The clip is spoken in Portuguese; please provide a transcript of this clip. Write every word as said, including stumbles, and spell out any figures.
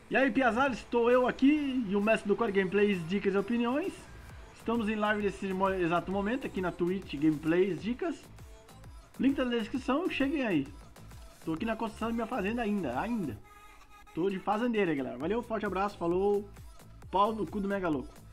E aí, piazada, estou eu aqui e o mestre do Core Gameplays, Dicas e Opiniões. Estamos em live nesse exato momento aqui na Twitch, Gameplays, Dicas. Link tá na descrição, cheguem aí. Estou aqui na construção da minha fazenda ainda, ainda. Estou de fazendeira, galera. Valeu, forte abraço, falou. Pau no cu do Mega Louco.